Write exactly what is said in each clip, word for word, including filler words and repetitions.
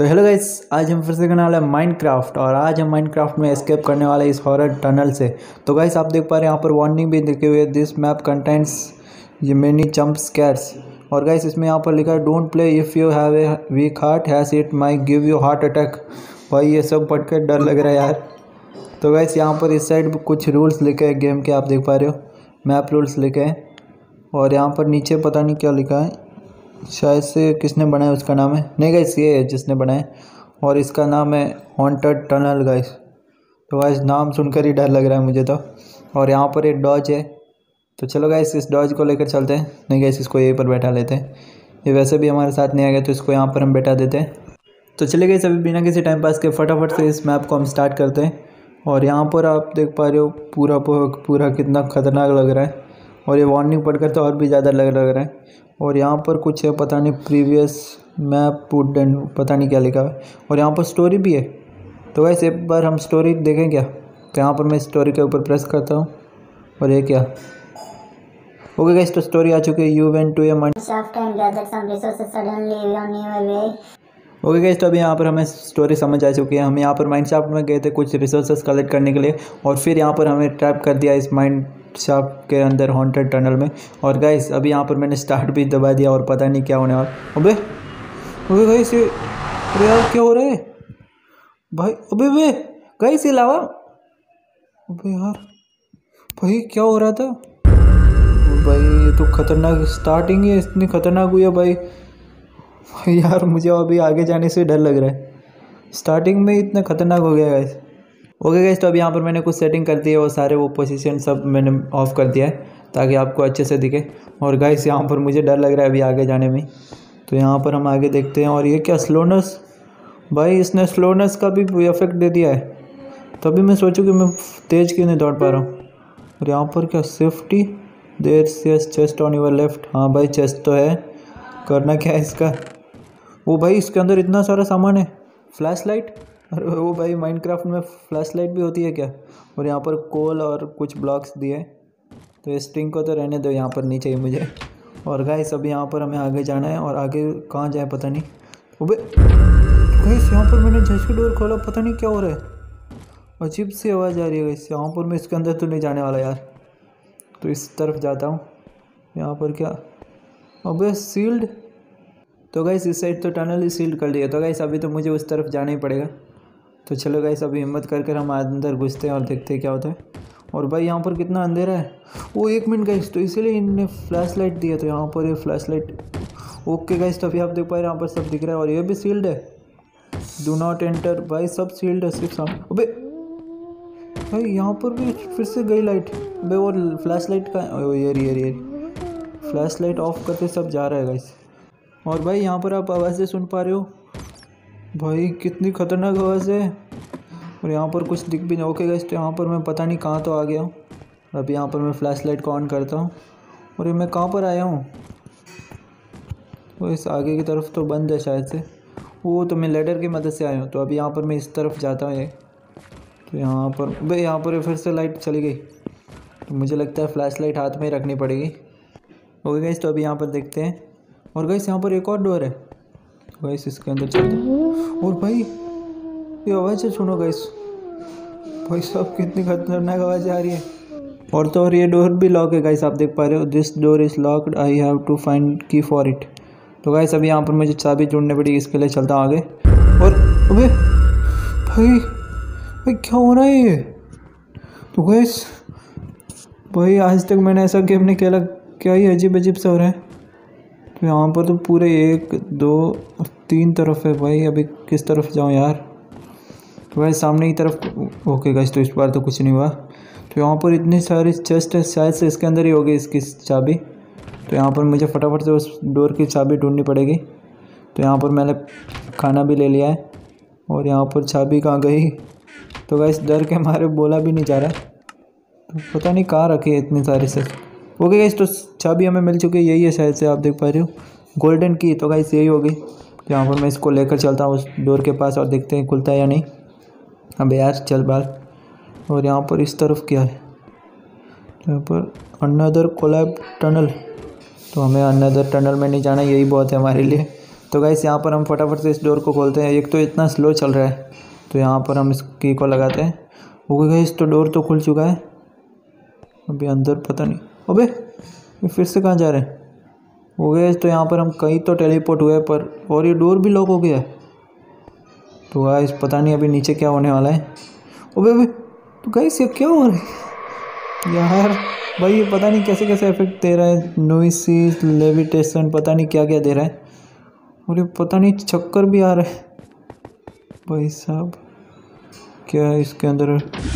तो hello guys, आज हम फिर से करने वाले हैं माइनक्राफ्ट। और आज हम माइनक्राफ्ट में एस्केप करने वाले इस हॉरर टनल से। तो गाइस आप देख पा रहे हैं यहाँ पर वार्निंग भी लिखे हुए, दिस मैप कंटेंट्स ये मेनी जंप स्कैर्स। और गाइस इसमें यहाँ पर लिखा है don't play if you have a weak heart has it my give you heart attack. भाई ये सब पढ़ कर डर लग रहा है यार। तो गाइस यहाँ पर इस साइड कुछ रूल्स लिखे हैं गेम के, आप देख पा रहे हो मैप रूल्स लिखे हैं। और यहाँ पर नीचे पता नहीं क्या लिखा है, शायद से किसने बनाया उसका नाम है, नहीं गाइस ये है जिसने बनाया, और इसका नाम है हॉन्टेड टनल गाइस। तो गाइस नाम सुनकर ही डर लग रहा है मुझे तो। और यहाँ पर एक डॉज है, तो चलो गाइस इस डॉज को लेकर चलते हैं। नहीं गाइस इसको यहीं पर बैठा लेते हैं, ये वैसे भी हमारे साथ नहीं आ गया तो इसको यहाँ पर हम बैठा देते हैं। तो चले गए सभी बिना किसी टाइम पास के फटाफट से इस मैप को हम स्टार्ट करते हैं। और यहाँ पर आप देख पा रहे हो पूरा पूरा कितना ख़तरनाक लग रहा है, और ये वार्निंग पढ़कर तो और भी ज़्यादा लग लग रहा है। और यहाँ पर कुछ है पता नहीं प्रीवियस मैप पुट एंड पता नहीं क्या लिखा है। और यहाँ पर स्टोरी भी है, तो वैसे एक बार हम स्टोरी देखें क्या। तो यहाँ पर मैं स्टोरी के ऊपर प्रेस करता हूँ और ये क्या, ओके गाइस तो स्टोरी आ चुकी है। You went to a Shaft and gathered some resources suddenly on your way. Okay guys तो अभी यहाँ पर हमें स्टोरी समझ आ चुकी है। हम यहाँ पर माइनक्राफ्ट में गए थे कुछ रिसोर्सेज कलेक्ट करने के लिए, और फिर यहाँ पर हमें ट्रैप कर दिया इस माइनक्राफ्ट के अंदर हॉन्टेड टनल में। और गाइस अभी यहाँ पर मैंने स्टार्ट भी दबा दिया और पता नहीं क्या होने वाला। अबे अबे गाइस ये अरे यार क्या हो रहा है भाई, अबे अबे गाइस ये लावा, अबे यार भाई क्या हो रहा था भाई, ये तो खतरनाक स्टार्टिंग है, इतनी खतरनाक हुई है भाई यार मुझे अभी आगे जाने से डर लग रहा है, स्टार्टिंग में इतना खतरनाक हो गया गाइस। ओके गाइस तो अभी यहाँ पर मैंने कुछ सेटिंग कर दी है, वो सारे वो पोजीशन सब मैंने ऑफ कर दिया है ताकि आपको अच्छे से दिखे। और गाइस यहाँ पर मुझे डर लग रहा है अभी आगे जाने में, तो यहाँ पर हम आगे देखते हैं। और ये क्या स्लोनेस, भाई इसने स्लोनेस का भी इफेक्ट दे दिया है, तभी मैं सोचूँ कि मैं तेज़ क्यों नहीं दौड़ पा रहा हूँ। और यहाँ पर क्या safety there says chest on your left, हाँ भाई चेस्ट तो है, करना क्या है इसका। वो भाई इसके अंदर इतना सारा सामान है, फ्लैश लाइट, और वो भाई माइनक्राफ्ट में फ्लैश लाइट भी होती है क्या। और यहाँ पर कोल और कुछ ब्लॉक्स दिए, तो स्ट्रिंग को तो रहने दो, यहाँ पर नहीं चाहिए मुझे। और गाइस अभी यहाँ पर हमें आगे जाना है, और आगे कहाँ जाए पता नहीं। अबे गाइस यहाँ पर मैंने जैसे डोर खोला पता नहीं क्या हो रहा है, अजीब सी आवाज़ आ रही है गाइस। यहाँ पर मैं इसके अंदर तो नहीं जाने वाला यार, तो इस तरफ जाता हूँ। यहाँ पर क्या, अबे सील्ड, तो गाइस इस साइड तो टनल ही सील्ड कर दिया, तो गाइस अभी तो मुझे उस तरफ जाना ही पड़ेगा। तो चलो गाइस अभी हिम्मत कर कर हम अंदर घुसते हैं और देखते हैं क्या होता है। और भाई यहाँ पर कितना अंधेरा है, वो एक मिनट गाइस, तो इसीलिए इनने फ्लैश लाइट दिया, तो यहाँ पर ये फ्लैश लाइट। ओके गाइस तो अभी आप देख पा रहे हैं यहाँ पर सब दिख रहा है, और ये भी सील्ड है, डू नॉट एंटर, भाई सब सील्ड है सिर्फ सामने। अबे भाई यहाँ पर भी फिर से गई लाइट, भाई वो फ्लैश लाइट का ये ये ये फ्लैश लाइट ऑफ करके सब जा रहा है गाइस। और भाई यहाँ पर आप आवाज़ें सुन पा रहे हो, भाई कितनी खतरनाक आवाज़ है। और यहाँ पर कुछ दिख भी नहीं। ओके गाइस तो यहाँ पर मैं पता नहीं कहाँ तो आ गया हूँ। अभी यहाँ पर मैं फ्लैश लाइट को ऑन करता हूँ, और ये मैं कहाँ पर आया हूँ, वो इस आगे की तरफ तो बंद है शायद से, वो तो मैं लेडर की मदद से आया हूँ। तो अभी यहाँ पर मैं इस तरफ जाता हूँ, ये तो यहाँ पर भाई यहाँ पर फिर से लाइट चली गई, तो मुझे लगता है फ्लैश लाइट हाथ में ही रखनी पड़ेगी। ओके गाइस तो अभी यहाँ पर देखते हैं। और गाइस यहाँ पर एक और डोर है, गाइस इसके अंदर चलते हैं। और भाई ये आवाज़ सुनो गाइस, भाई सब कितनी खतरनाक आवाज़ आ रही है। और तो और ये डोर भी लॉक है गाइस, आप देख पा रहे हो, this door is locked, I have to find key for it. तो गाइस अभी यहाँ पर मुझे चाबी ढूंढनी पड़ेगी, इसके लिए चलता हूँ आगे। और अबे भाई भाई क्या हो रहा है ये, तो गाइस भाई आज तक मैंने ऐसा गेम नहीं खेला, क्या ही अजीब अजीब सा हो रहा है। तो यहाँ पर तो पूरे एक दो तीन तरफ है भाई, अभी किस तरफ जाऊँ यार। तो भाई सामने की तरफ, ओके गाइस तो इस बार तो कुछ नहीं हुआ। तो यहाँ पर इतनी सारी चेस्ट है, शायद से इसके अंदर ही होगी इसकी चाबी। तो यहाँ पर मुझे फटाफट से उस डोर की चाबी ढूंढनी पड़ेगी। तो यहाँ पर मैंने खाना भी ले लिया है, और यहाँ पर चाबी कहाँ गई, तो गाइस डर के मारे बोला भी नहीं जा रहा, तो पता नहीं कहाँ रखी है इतनी सारी से। ओके गाइस तो चाबी हमें मिल चुकी है, यही है शायद से, आप देख पा रहे हो गोल्डन की, तो गाइस यही होगी। तो यहाँ पर मैं इसको लेकर चलता हूँ उस डोर के पास, और देखते हैं खुलता है या नहीं। अब यार चल बाल। और यहाँ पर इस तरफ क्या है, यहाँ पर अनदर कोलैब टनल, तो हमें अनदर टनल में नहीं जाना, यही बहुत है हमारे लिए। तो गाइस यहाँ पर हम फटाफट से इस डोर को खोलते हैं। एक तो इतना स्लो चल रहा है, तो यहाँ पर हम इस की को लगाते हैं। ओके गाइस, तो डोर तो खुल चुका है। अभी अंदर पता नहीं, अबे ये फिर से कहाँ जा रहे हैं। हो गया, तो यहाँ पर हम कहीं तो टेलीपोर्ट हुए पर, और ये डोर भी लॉक हो गया है। तो गाइस पता नहीं अभी नीचे क्या होने वाला है। अबे अबे तो गाइस ये क्या हो रहा है यार। भाई ये पता नहीं कैसे कैसे इफेक्ट दे रहा है, नोइसी लेविटेशन, पता नहीं क्या क्या दे रहा है। और ये पता नहीं चक्कर भी आ रहा है भाई साहब। क्या है इसके अंदर।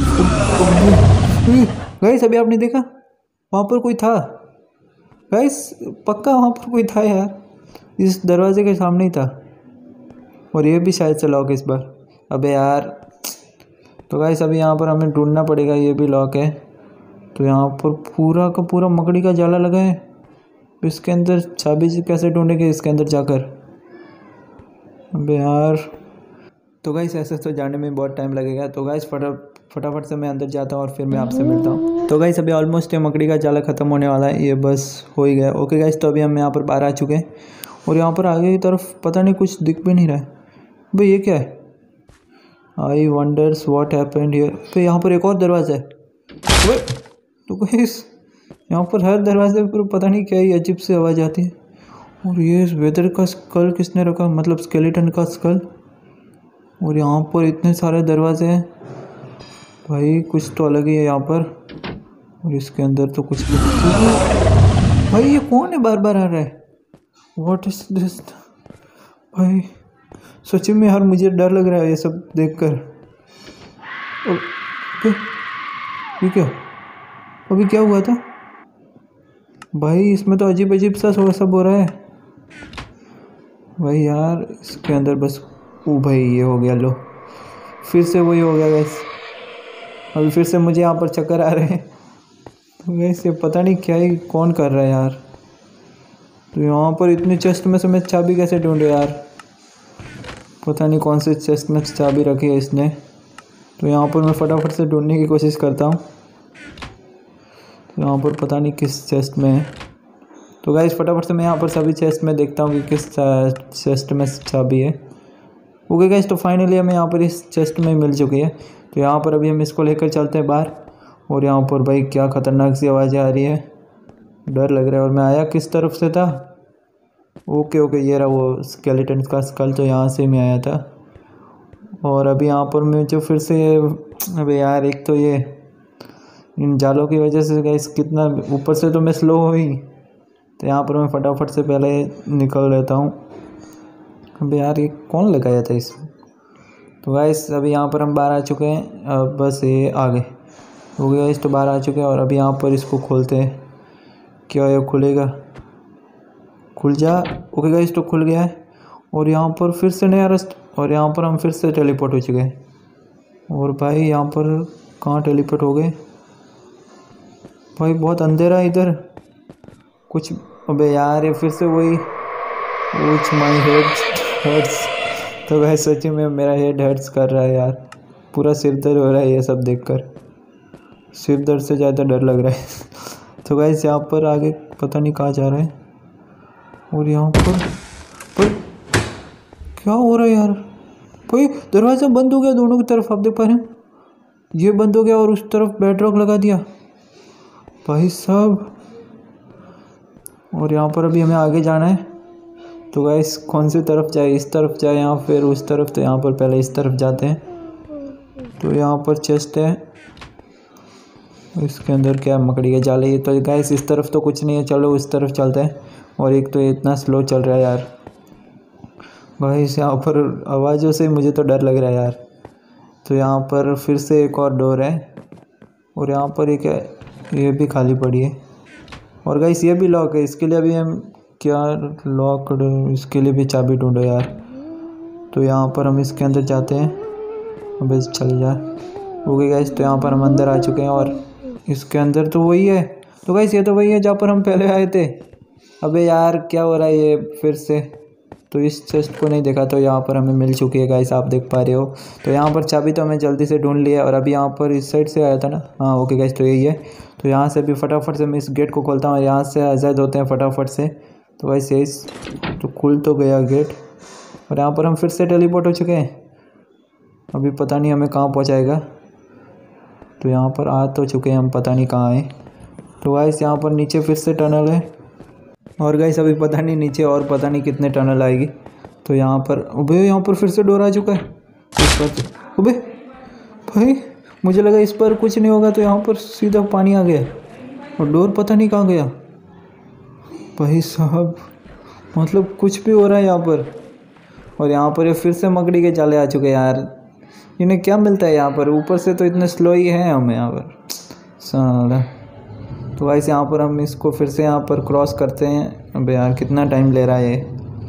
गाइस अभी आपने देखा वहाँ पर कोई था गाइस, पक्का वहाँ पर कोई था यार, इस दरवाजे के सामने ही था। और ये भी शायद से लॉक है इस बार। अबे यार, तो गाइस अभी यहाँ पर हमें ढूंढना पड़ेगा। ये भी लॉक है, तो यहाँ पर पूरा का पूरा मकड़ी का जाला लगा है। इसके अंदर चाबी कैसे ढूंढेंगे इसके अंदर जाकर। अबे यार, तो गाइस ऐसे तो जाने में बहुत टाइम लगेगा। तो गाइस फटा फटाफट से मैं अंदर जाता हूँ और फिर मैं आपसे मिलता हूँ। तो गाइस अभी ऑलमोस्ट ये मकड़ी का जाला ख़त्म होने वाला है, ये बस हो ही गया। ओके गाइस, तो अभी हम यहाँ पर बाहर आ चुके हैं और यहाँ पर आगे की तरफ पता नहीं कुछ दिख भी नहीं रहा है। भाई ये क्या है। I wonders what happened here. तो यहाँ पर एक और दरवाज़ा है। तो गाइस यहाँ पर हर दरवाजे पर पता नहीं क्या ही अजीब सी आवाज़ आती है। और ये वेदर का स्कल किसने रखा, मतलब स्केलेटन का स्कल। और यहाँ पर इतने सारे दरवाजे हैं भाई, कुछ तो अलग ही है यहाँ पर। और इसके अंदर तो कुछ भाई, ये कौन है बार बार आ रहा है। व्हाट इज दिस भाई, सच में यार मुझे डर लग रहा है ये सब देखकर। ये क्या, अभी क्या हुआ था भाई। इसमें तो अजीब अजीब सा सब हो रहा है भाई यार। इसके अंदर बस, ओ भाई ये हो गया, लो फिर से वही हो गया गैस। अभी फिर से मुझे यहाँ पर चक्कर आ रहे हैं। तो गैस ये पता नहीं क्या ही कौन कर रहा है यार। तो यहाँ पर इतने चेस्ट में से मैं चाबी कैसे ढूंढूं यार। पता नहीं कौन से चेस्ट में चाबी रखी है इसने। तो यहाँ पर मैं फटाफट से ढूंढने की कोशिश करता हूँ। तो यहाँ पर पता नहीं किस चेस्ट में है। तो गाइस फटाफट से मैं यहाँ पर सभी चेस्ट में देखता हूँ कि किस चेस्ट में चाबी है। ओके गाइस, तो फाइनली हमें यहाँ पर इस चेस्ट में मिल चुकी है। तो यहाँ पर अभी हम इसको लेकर चलते हैं बाहर। और यहाँ पर भाई क्या ख़तरनाक सी आवाज़ें आ रही है, डर लग रहा है। और मैं आया किस तरफ से था। ओके ओके, ये रहा वो स्केलेटन का स्कल, तो यहाँ से मैं आया था। और अभी यहाँ पर मैं जो फिर से, अबे यार एक तो ये इन जालों की वजह से गाइस कितना, ऊपर से तो मैं स्लो हुई। तो यहाँ पर मैं फटाफट से पहले निकल लेता हूँ। अबे यार ये कौन लगाया था इसमें। तो गाइस अभी यहाँ पर हम बाहर आ चुके हैं। अब बस ये आगे हो गया, इस तो बाहर आ चुके हैं। और अभी यहाँ पर इसको खोलते हैं। क्या ये खुलेगा, खुल जा। ओके गाइस, तो खुल गया है। और यहाँ पर फिर से नया रास्ता, और यहाँ पर हम फिर से टेलीपोर्ट हो चुके हैं। और भाई यहाँ पर कहाँ टेलीपोर्ट हो गए भाई, बहुत अंधेरा है इधर कुछ। अबे यार ये फिर से वही, व्हिच माय हेड हर्ट्स। तो भाई सच में मेरा हेड हर्ट्स कर रहा है यार, पूरा सिर दर्द हो रहा है ये सब देखकर। सिर दर्द से ज़्यादा डर लग रहा है। तो गाइस यहाँ पर आगे पता नहीं कहाँ जा रहे हैं। और यहाँ पर पर क्या हो रहा है यार भाई, दरवाज़ा बंद हो गया दोनों की तरफ, आप देख पा रहे हैं। ये बंद हो गया और उस तरफ बेडरॉक लगा दिया भाई साहब। और यहाँ पर अभी हमें आगे जाना है। तो गाइस कौन सी तरफ जाए, इस तरफ जाए या फिर उस तरफ। तो यहाँ पर पहले इस तरफ जाते हैं। तो यहाँ पर चेस्ट है, इसके अंदर क्या मकड़ी के जाले। ये तो गाइस इस तरफ तो कुछ नहीं है, चलो उस तरफ चलते हैं। और एक तो ये इतना स्लो चल रहा है यार भाई, यहाँ पर आवाज़ों से मुझे तो डर लग रहा है यार। तो यहाँ पर फिर से एक और डोर है। और यहाँ पर एक है, ये भी खाली पड़ी है। और गाइस ये भी लॉक है, इसके लिए अभी हम क्या लॉकड, इसके लिए भी चाबी ढूंढो यार। तो यहाँ पर हम इसके अंदर जाते हैं। अबे चल जा। ओके गाइस, तो यहाँ पर हम अंदर आ चुके हैं। और इसके अंदर तो वही है। तो गाइस ये तो वही है जहाँ पर हम पहले आए थे। अबे यार क्या हो रहा है ये फिर से। तो इस चेस्ट को नहीं देखा, तो यहाँ पर हमें मिल चुकी है गाइस, आप देख पा रहे हो। तो यहाँ पर चाबी तो हमें जल्दी से ढूंढ लिया। और अभी यहाँ पर इस साइड से आया था ना, हाँ ओके गाइस, तो यही है। तो यहाँ से भी फटाफट से मैं इस गेट को खोलता हूँ। यहाँ से आज़ाद होते हैं फटाफट से। तो वैसे यही तो खुल तो गया गेट, और यहाँ पर हम फिर से टेलीपोर्ट हो चुके हैं। अभी पता नहीं हमें कहाँ पहुँचाएगा। तो यहाँ पर आ तो चुके हैं हम, पता नहीं कहाँ आए। तो गाइस यहाँ पर नीचे फिर से टनल है, और गाइस अभी पता नहीं नीचे और पता नहीं कितने टनल आएगी। तो यहाँ पर अबे यहाँ पर फिर से डोर आ चुका है इस पर। अबे भाई मुझे लगा इस पर कुछ नहीं होगा, तो यहाँ पर सीधा पानी आ गया और डोर पता नहीं कहाँ गया। भाई साहब मतलब कुछ भी हो रहा है यहाँ पर। और यहाँ पर ये फिर से मकड़ी के जाले आ चुके हैं यार। इन्हें क्या मिलता है यहाँ पर, ऊपर से तो इतने स्लो ही हैं हम यहाँ पर साला। तो वैसे यहाँ पर हम इसको फिर से यहाँ पर क्रॉस करते हैं। अबे यार कितना टाइम ले रहा है ये,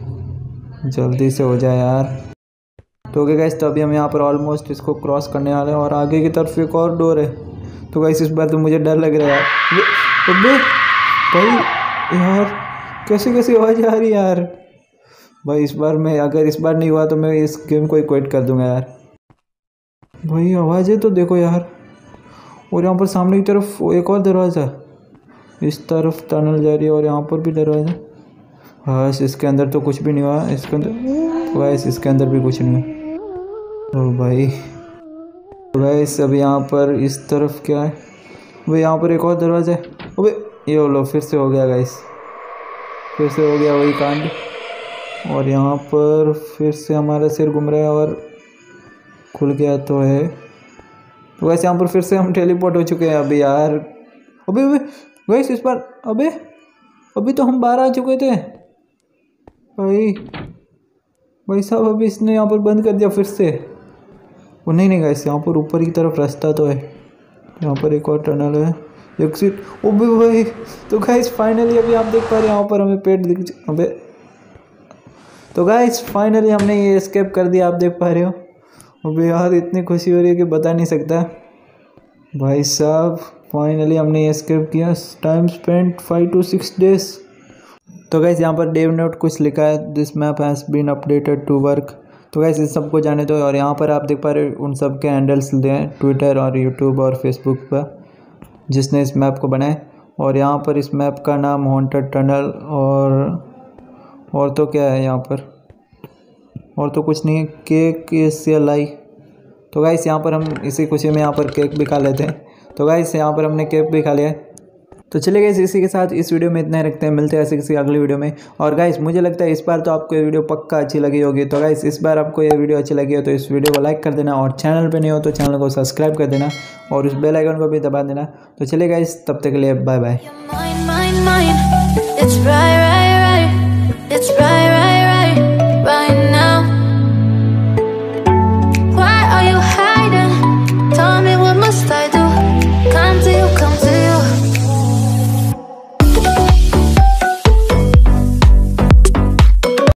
जल्दी से हो जाए यार। तो ओके गाइस, तो अभी हम यहाँ पर ऑलमोस्ट इसको क्रॉस करने वाले हैं, और आगे की तरफ एक और डोर है। तो गाइस इस बार तो मुझे डर लग रहा है यार। अबे भाई यार कैसे कैसे आवाज़ आ रही है यार। भाई इस बार मैं, अगर इस बार नहीं हुआ तो मैं इस गेम को ही क्विट कर दूंगा यार। भाई आवाज़ें तो देखो यार। और यहाँ पर सामने की तरफ एक और दरवाज़ा, इस तरफ टनल जा रही है, और यहाँ पर भी दरवाज़ा। हाँ इसके अंदर तो कुछ भी नहीं हुआ, इसके अंदर वैसे इसके अंदर भी कुछ नहीं हुआ। ओ भाई वैसे अभी यहाँ पर इस तरफ क्या है, भाई यहाँ पर एक और दरवाज़ा है। अबे ये लो फिर से हो गया गाइस, फिर से हो गया वही कांड। और यहाँ पर फिर से हमारा सिर घूम रहा है, और खुल गया तो है। तो वैसे यहाँ पर फिर से हम टेलीपोर्ट हो चुके हैं अभी यार। अबे अबे गाइस इस बार, अबे अभी तो हम बाहर आ चुके थे भाई। भाई साहब अभी इसने यहाँ पर बंद कर दिया फिर से। वो नहीं नहीं गाइस, यहाँ पर ऊपर की तरफ रास्ता तो है। यहाँ पर एक और टनल है, एग्जिट। अबे भाई तो गाइस फाइनली अभी आप देख पा रहे हैं यहाँ पर हमें पेट दिख। अबे तो गाइस फाइनली हमने ये एस्केप कर दिया, आप देख पा रहे हो। अबे यार इतनी खुशी हो रही है कि बता नहीं सकता भाई साहब। फाइनली हमने एस्केप किया। Time spent five to six days. तो गाइस यहाँ पर डेव नोट कुछ लिखा है, this map has been updated to work. तो गाइस इस सबको जाने दो। और यहाँ पर आप देख पा रहे हो उन सब के हैंडल्स दें ट्विटर और यूट्यूब और फेसबुक पर, जिसने इस मैप को बनाया। और यहाँ पर इस मैप का नाम हॉन्टेड टनल, और और तो क्या है यहाँ पर, और तो कुछ नहीं है। Cake S L I. तो गाइस यहाँ पर हम इसी खुशी में यहाँ पर केक भी खा लेते हैं। तो गाइस यहाँ पर हमने केक भी खा लिया है। तो चलिए गाइस इसी के साथ इस वीडियो में इतना ही रखते हैं, मिलते हैं ऐसे किसी अगली वीडियो में। और गाइस मुझे लगता है इस बार तो आपको ये वीडियो पक्का अच्छी लगी होगी। तो गाइस इस बार आपको ये वीडियो अच्छी लगी हो तो इस वीडियो को लाइक कर देना, और चैनल पे नहीं हो तो चैनल को सब्सक्राइब कर देना, और उस बेल आइकन को भी दबा देना। तो चलिए गाइस तब तक के लिए बाय बाय।